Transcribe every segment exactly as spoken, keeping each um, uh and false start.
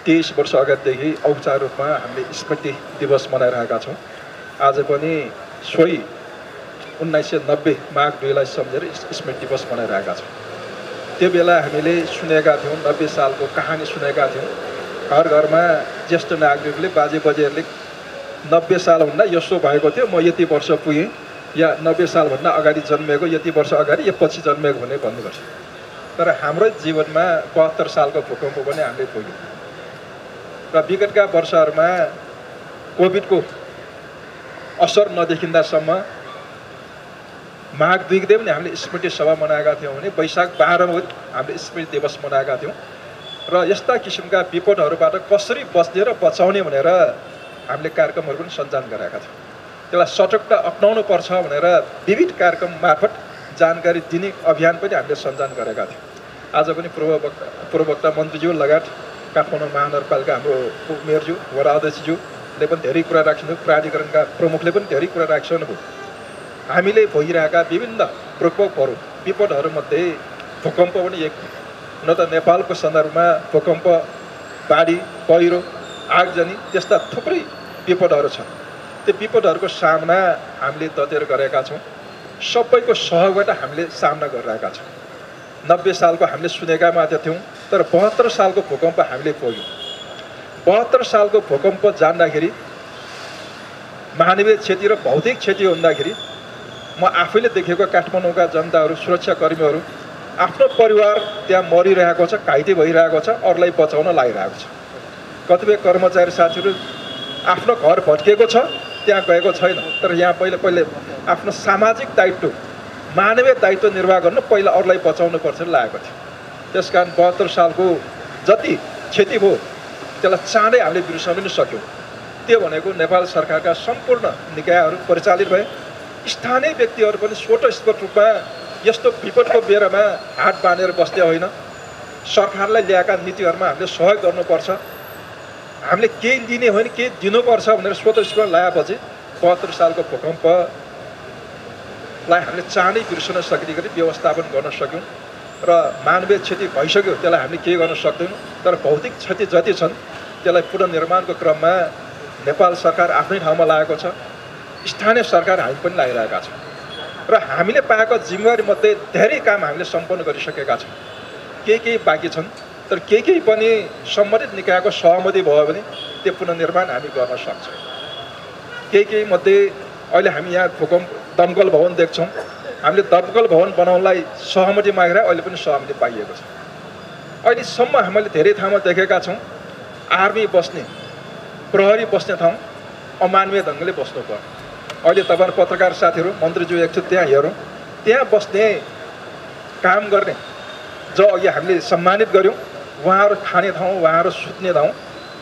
तेईस वर्ष अगाडिदेखि औपचारिक रूपमा हामीले स्मृति दिवस मनाइरहेका छौँ। आज पनि सोही उन्नाइस सय नब्बे माघ दुईलाई सम्झेर स्मृति दिवस मनाइरहेका छौँ। त्यो बेला हामीले सुनेका थियौँ, नब्बे सालको कहानी सुनेका थियौँ। घर घरमा ज्येष्ठ नागरिकले बाजे बजेहरूले नब्बे सालभन्दा यसो भएको थियो, म यति वर्ष पुगेँ, या नब्बे सालभन्दा अगाडि जन्मेको, यति वर्ष अगाडि या पछि जन्मेको भने भन्नुपर्छ। तर हाम्रो जीवनमा बहत्तर सालको भूकम्प पनि हामीले पुग्यौँ र विगतका वर्षहरूमा कोभिडको असर नदेखिँदासम्म माघ दुई गते पनि हामीले स्मृति सभा मनाएका थियौँ भने वैशाख बाह्रमा हामीले स्मृति दिवस मनाएका थियौँ र यस्ता किसिमका विपदहरूबाट कसरी बच्ने र बचाउने भनेर हामीले कार्यक्रमहरू पनि सञ्चालन गरेका थियौँ। त्यसलाई सटकता अपनाउनु पर्छ भनेर विविध कार्यक्रम मार्फत जानकारी दिने अभियान पनि हामीले सञ्चालन गरेका थियौँ। आज पनि पूर्व वक्ता पूर्व वक्ता मन्त्रीज्यू लगायत काठमाडौँ महानगरपालिका हाम्रो मेयरज्यू वडा अध्यक्षज्यूले पनि धेरै कुरा राख्नु, प्राधिकरणका प्रमुखले पनि धेरै कुरा राखिसक्नुभयो। हामीले भइरहेका विभिन्न प्रकोपहरू विपदहरूमध्ये भूकम्प पनि एक, न त नेपालको सन्दर्भमा भूकम्प, बाढी, पहिरो, आगजनी त्यस्ता थुप्रै विपदहरू छन्। त्यो विपदहरूको सामना हामीले दतेर गरेका छौँ। सबैको सहयोगबाट हामीले सामना गरिरहेका छौँ। नब्बे सालको हामीले सुनेका मात्र थियौँ, तर बहत्तर सालको भूकम्प हामीले पुग्यौँ। बहत्तर सालको भूकम्प जान्दाखेरि मानवीय क्षति र भौतिक क्षति हुँदाखेरि म आफैले देखेको काठमाडौँका जनताहरू, सुरक्षाकर्मीहरू आफ्नो परिवार त्यहाँ मरिरहेको छ, घाइते भइरहेको छ, अरूलाई बचाउन लागिरहेको छ। कतिपय कर्मचारी साथीहरू आफ्नो घर भत्किएको छ, त्यहाँ गएको छैन, तर यहाँ पहिले पहिले आफ्नो सामाजिक दायित्व, मानवीय दायित्व निर्वाह गर्नु पहिला अरूलाई बचाउनु पर्छ लागेको थियो। त्यसकारण बहत्तर सालको जति क्षति भयो त्यसलाई चाँडै हामीले बिर्साउन पनि सक्यौँ। त्यो भनेको नेपाल सरकारका सम्पूर्ण निकायहरू परिचालित भए, स्थानीय व्यक्तिहरू पनि स्वतस्फूर्त रूपमा यस्तो विपदको बेलामा हात बाँधेर बस्दै होइन, सरकारलाई ल्याएका नीतिहरूमा हामीले सहयोग गर्नुपर्छ, हामीले केही दिने होइन केही दिनुपर्छ भनेर स्वतस्फूर्त लगाएपछि बहत्तर सालको भूकम्पलाई हामीले चाँडै बिर्सन सक्ने गरी व्यवस्थापन गर्न सक्यौँ र मानवीय क्षति भइसक्यो त्यसलाई हामीले केही गर्न सक्दैनौँ। तर भौतिक क्षति जति छन् त्यसलाई पुनर्निर्माणको क्रममा नेपाल सरकार आफ्नै ठाउँमा लागेको छ, स्थानीय सरकार हामी पनि लागिरहेका छौँ र हामीले पाएको जिम्मेवारीमध्ये धेरै काम हामीले सम्पन्न गरिसकेका छौँ। केही केही बाँकी छन्, तर केही केही पनि सम्बन्धित निकायको सहमति भयो भने त्यो पुनर्निर्माण हामी गर्न सक्छौँ। केही केही मध्ये अहिले हामी यहाँ भूकम्प दमकल भवन देख्छौँ। हामीले दमकल भवन बनाउनलाई सहमति मागेर अहिले पनि सहमति पाइएको छ। अहिलेसम्म हामीले धेरै ठाउँमा देखेका छौँ आर्मी बस्ने, प्रहरी बस्ने ठाउँ अमानवीय ढङ्गले बस्नु पर्यो। अहिले तपाईँ पत्रकार साथीहरू, मन्त्रीज्यू एकचोटि त्यहाँ हेरौँ, त्यहाँ बस्ने काम गर्ने जो अघि हामीले सम्मानित गऱ्यौँ, उहाँहरू खाने ठाउँ, उहाँहरू सुत्ने ठाउँ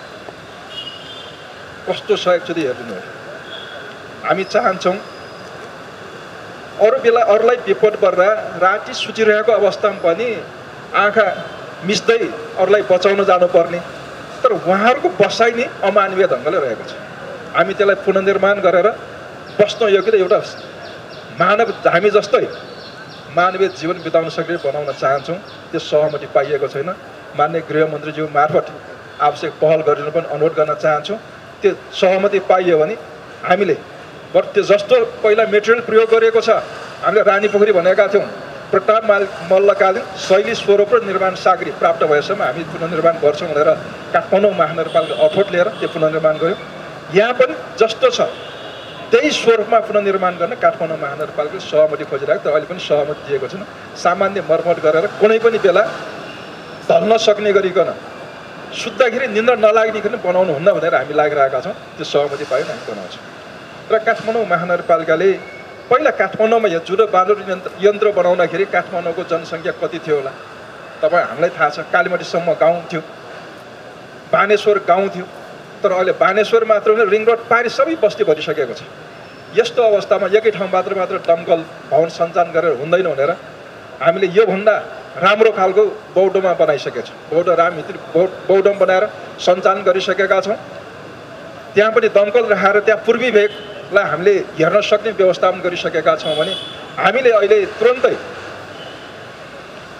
कस्तो छ एकचोटि हेरिदिनु हो। हामी चाहन्छौँ अरू बेला अरूलाई विपद पर्दा राति सुतिरहेको अवस्थामा पनि आँखा मिच्दै अरूलाई बचाउन जानुपर्ने, तर उहाँहरूको बसाइ नै अमानवीय ढङ्गले रहेको छ। हामी त्यसलाई पुनर्निर्माण गरेर बस्न योग्य एउटा मानव हामी जस्तै मानवीय जीवन बिताउन सक्ने बनाउन चाहन्छौँ। त्यो सहमति पाइएको छैन। माननीय गृहमन्त्रीज्यू मार्फत आवश्यक पहल गरिनु पनि अनुरोध गर्न चाहन्छौँ। त्यो सहमति पाइयो भने हामीले बरु त्यो जस्तो पहिला मेटेरियल प्रयोग गरिएको छ, हामीले रानी पोखरी भनेका थियौँ, प्रताप माल मल्लकालीन शैली स्वरूप र निर्माण सामग्री प्राप्त भएसम्म हामी पुनर्निर्माण गर्छौँ भनेर काठमाडौँ महानगरपालिका अठोट लिएर त्यो पुनर्निर्माण गऱ्यौँ। यहाँ पनि जस्तो छ त्यही स्वरूपमा पुनर्निर्माण गर्न काठमाडौँ महानगरपालिकाले सहमति खोजिरहेको, तर अहिले पनि सहमति दिएको छैन। सामान्य मर्मत गरेर कुनै पनि बेला ढल्न सक्ने गरिकन सुत्दाखेरि निन्द्रा नलाग्नेकन बनाउनु हुन्न भनेर हामी लागिरहेका छौँ। त्यो सहमति पायो हामी बनाउँछौँ। र काठमाडौँ महानगरपालिकाले पहिला काठमाडौँमा यो जुडो बाँदुर यन्त्र यन्त्र बनाउँदाखेरि काठमाडौँको जनसङ्ख्या कति थियो होला तपाईँ हामीलाई थाहा छ। कालीमटीसम्म गाउँ थियो, बानेश्वर गाउँ थियो, तर अहिले बानेश्वर मात्र होइन रिङ रोड पारी सबै बस्ती भरिसकेको छ। यस्तो अवस्थामा एकै ठाउँबाट मात्र दमकल भवन सञ्चालन गरेर हुँदैन भनेर हामीले योभन्दा राम्रो खालको बौद्धमा बनाइसकेका छौँ। बौद्ध राम हित्री बौद्धम बनाएर सञ्चालन गरिसकेका छौँ। त्यहाँ पनि दमकल राखेर त्यहाँ पूर्वी भेगलाई हामीले हेर्न सक्ने व्यवस्थापन गरिसकेका छौँ भने हामीले अहिले तुरन्तै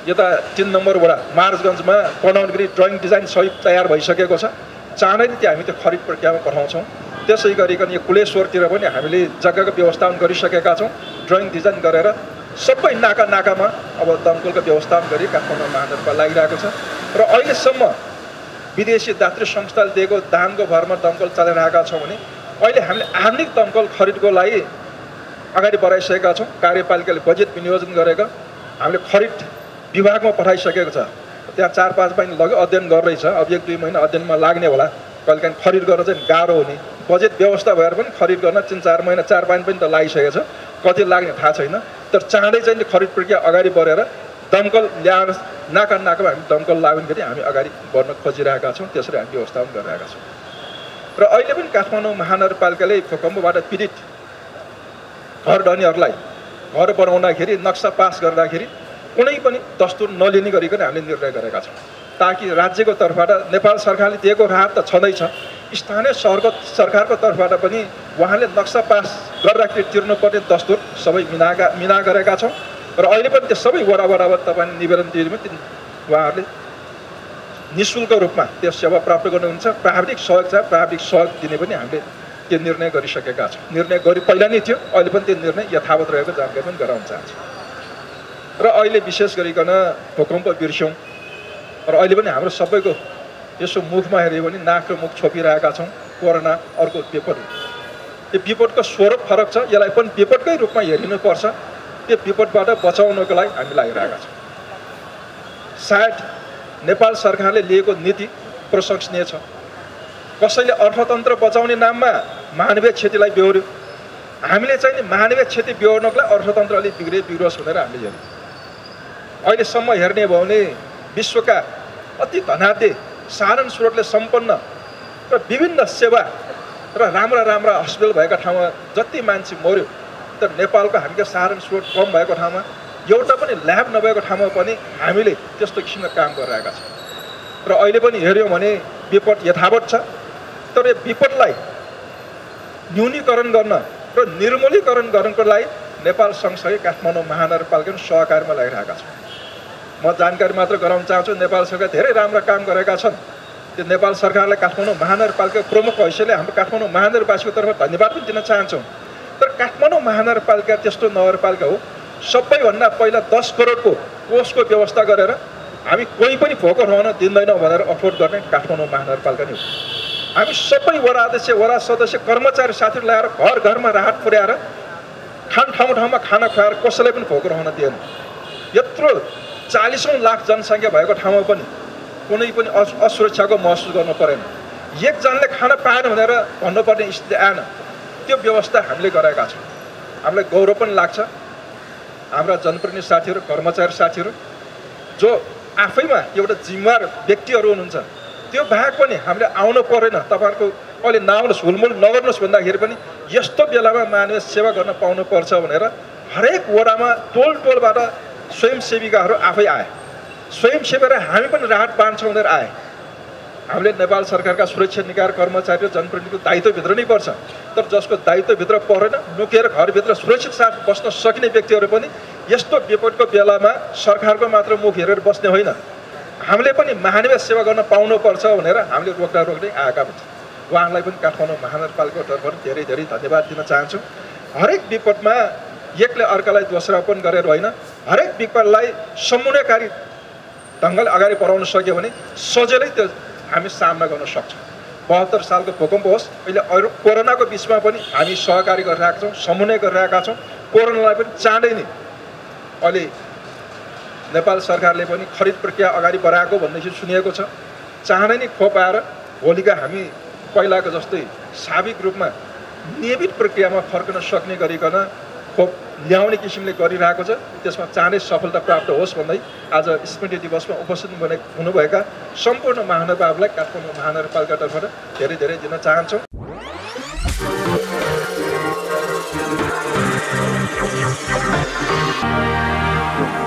यता तीन नम्बर वडा मार्चगञ्जमा बनाउन गरी ड्रइङ डिजाइन सही तयार भइसकेको छ। चाँडै नै त्यो हामी त्यो खरिद प्रक्रियामा पठाउँछौँ। त्यसै गरिकन यो कुलेश्वरतिर पनि हामीले जग्गाको व्यवस्थापन गरिसकेका छौँ। ड्रइङ डिजाइन गरेर सबै नाका नाकामा अब दमकलको व्यवस्थापन गरी काठमाडौँ महानगरपालिका लागिरहेको छ। र अहिलेसम्म विदेशी दातृ संस्थाले दिएको दानको भरमा दमकल चलाइरहेका छौँ भने अहिले हामीले आधुनिक दमकल खरिदको लागि अगाडि बढाइसकेका छौँ। कार्यपालिकाले बजेट विनियोजन गरेको हामीले खरिद विभागमा पठाइसकेको छ। त्यहाँ चार पाँच महिना लग्यो अध्ययन गर्दैछ। अब एक दुई महिना अध्ययनमा लाग्ने होला। कहिलेकाहीँ खरिद गर्न चाहिँ गाह्रो हुने बजेट व्यवस्था भएर पनि खरिद गर्न तिन चार महिना चार पाँच पनि त लागिसकेको छ। कति लाग्ने थाहा छैन। तर चाँडै चाहिँ खरिद प्रक्रिया अगाडि बढेर दमकल ल्याएर नाका नाकामा हामी दमकल लाग्ने गरी हामी अगाडि बढ्न खोजिरहेका छौँ। त्यसरी हामी व्यवस्थापन गरिरहेका छौँ। र अहिले पनि काठमाडौँ महानगरपालिकाले भूकम्पबाट पीडित घर धनीहरूलाई घर बनाउँदाखेरि नक्सा पास गर्दाखेरि कुनै पनि दस्तुर नलिने गरिकन हामीले निर्णय गरेका छौँ। ताकि राज्यको तर्फबाट नेपाल सरकारले दिएको राहत त छँदैछ, स्थानीय सहरको सरकारको तर्फबाट पनि उहाँले नक्सा पास गर्दाखेरि तिर्नुपर्ने दस्तुर सबै मिलाएका मिला गरेका छौँ। र अहिले पनि त्यो सबै वडा वडामा तपाईँ निवेदन दिनु पनि उहाँहरूले निःशुल्क रूपमा त्यो सेवा प्राप्त गर्नुहुन्छ। प्राविधिक सहयोग छ, प्राविधिक सहयोग दिने पनि हामीले त्यो निर्णय गरिसकेका छौँ। निर्णय गरी पहिला नै थियो, अहिले पनि त्यो निर्णय यथावत रहेको जानकारी पनि गराउन चाहन्छु। र अहिले विशेष गरिकन भूकम्प बिर्स्यौँ र अहिले पनि हाम्रो सबैको यसो मुखमा हेऱ्यो भने नाक र मुख छोपिरहेका छौँ। कोरोना अर्को विपद, यो विपदको स्वरूप फरक छ। यसलाई पनि विपदकै रूपमा हेरिनुपर्छ। त्यो विपदबाट बचाउनको लागि हामी लागिरहेका छौँ। सायद नेपाल सरकारले लिएको नीति प्रशंसनीय छ। कसैले अर्थतन्त्र बचाउने नाममा मानवीय क्षतिलाई बेहोर्यो। हामीले चाहिँ मानवीय क्षति बेहोर्नको लागि अर्थतन्त्र अलिक बिग्रे बिग्रोस् भनेर हामीले हेर्यौँ। अहिलेसम्म हेर्ने भयो भने विश्वका अति धनाढ्य साधन स्रोतले सम्पन्न र विभिन्न सेवा र राम्रा राम्रा हस्पिटल भएका ठाउँमा जति मान्छे मर्यो, तर नेपालको हामीले साधन स्रोत कम भएको ठाउँमा, एउटा पनि ल्याब नभएको ठाउँमा पनि हामीले त्यस्तो किसिमको काम गरिरहेका छौँ। र अहिले पनि हेऱ्यौँ भने विपद यथावत छ। तर यो विपदलाई न्यूनीकरण गर्न र निर्मूलीकरण गर्नको लागि नेपाल सँगसँगै काठमाडौँ महानगरपालिका सहकार्यमा लागिरहेका छौँ। म जानकारी मात्र गराउन चाहन्छु, नेपाल सरकार धेरै राम्रा काम गरेका छन्। त्यो नेपाल सरकारलाई काठमाडौँ महानगरपालिका प्रमुख हैसियतले हाम्रो काठमाडौँ महानगरवासीको तर्फ धन्यवाद पनि दिन चाहन्छौँ। तर काठमाडौँ महानगरपालिका त्यस्तो नगरपालिका हो, सबैभन्दा पहिला दस करोडको कोषको व्यवस्था गरेर हामी कोही पनि फोकर हुन दिँदैनौँ भनेर अफोर्ड गर्ने काठमाडौँ महानगरपालिका नै हो। हामी सबै वडा अध्यक्ष, वडा सदस्य, कर्मचारी साथीहरू ल्याएर घर घरमा राहत पुर्याएर खान ठाउँ ठाउँमा खाना खुवाएर कसैलाई पनि फोकर हुन दिएन। यत्रो चालिसौँ लाख जनसङ्ख्या भएको ठाउँमा पनि कुनै पनि असुरक्षाको महसुस गर्नु परेन। एकजनाले खाना पाएन भनेर भन्नुपर्ने स्थिति आएन। त्यो व्यवस्था हामीले गरेका छौँ। हामीलाई गौरव पनि लाग्छ। हाम्रा जनप्रतिनिधि साथीहरू, कर्मचारी साथीहरू जो आफैमा एउटा जिम्मेवार व्यक्तिहरू हुनुहुन्छ, त्यो बाहेक पनि हामीले आउनु परेन। तपाईँहरूको अहिले नआउनुहोस्, हुलमुल नगर्नुहोस् भन्दाखेरि पनि यस्तो बेलामा मानवीय सेवा गर्न पाउनुपर्छ भनेर हरेक वडामा टोल टोलबाट स्वयंसेविकाहरू आफै आए। स्वयंसेवीहरू हामी पनि राहत बाँड्छौँ भनेर आए। हामीले नेपाल सरकारका सुरक्षा निकाय कर्मचारी र जनप्रतिनिधिको दायित्वभित्र नै पर्छ। तर जसको दायित्वभित्र परेन, लुकेर घरभित्र सुरक्षित साथ बस्न सक्ने व्यक्तिहरू पनि यस्तो विपदको बेलामा सरकारको मात्र मुख हेरेर बस्ने होइन, हामीले पनि मानवीय सेवा गर्न पाउनुपर्छ भनेर हामीले रोक्दा रोक्दै आएका हुन्छौँ। उहाँहरूलाई पनि काठमाडौँ महानगरपालिकाको तर्फबाट धेरै धेरै धन्यवाद दिन चाहन्छु। हरेक विपदमा एकले अर्कालाई दोषारोपण गरेर होइन, हरेक विपदलाई समन्वयकारी ढङ्गले अगाडि बढाउन सक्यो भने सजिलै त्यो हामी सामना गर्न सक्छौँ। बहत्तर सालको भूकम्प होस्, अहिले अरू कोरोनाको बिचमा पनि हामी सहकारी गरिरहेका छौँ, समन्वय गरिरहेका छौँ। कोरोनालाई पनि चाँडै नै अहिले नेपाल सरकारले पनि खरिद प्रक्रिया अगाडि बढाएको भन्ने चाहिँ सुनिएको छ। चाँडै नै खोप आएर भोलिका हामी पहिलाको जस्तै स्वाभाविक रूपमा नियमित प्रक्रियामा फर्कन सक्ने गरिकन खोप ल्याउने किसिमले गरिरहेको छ। त्यसमा चाँडै सफलता प्राप्त होस् भन्दै आज स्मृति दिवसमा उपस्थित हुनुभएका सम्पूर्ण महानुभावलाई काठमाडौँ महानगरपालिका तर्फबाट धेरै धेरै दिन चाहन्छौँ। We'll be right back.